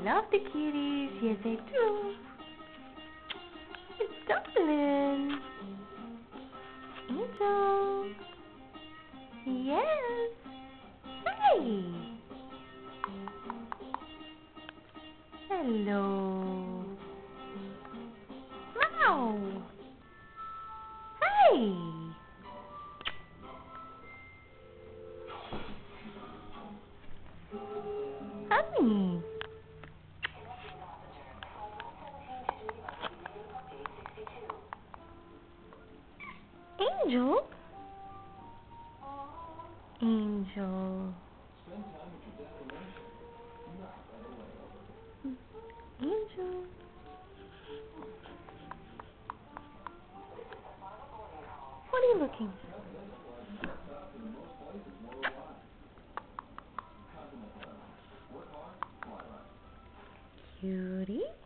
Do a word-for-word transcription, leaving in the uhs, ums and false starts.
love the kitties. Yes, I do. It's Dublin. Angel. Yes. Hey. Hello. Meow. Hey. Honey. Angel. Angel. Angel. What are you looking? Cutie.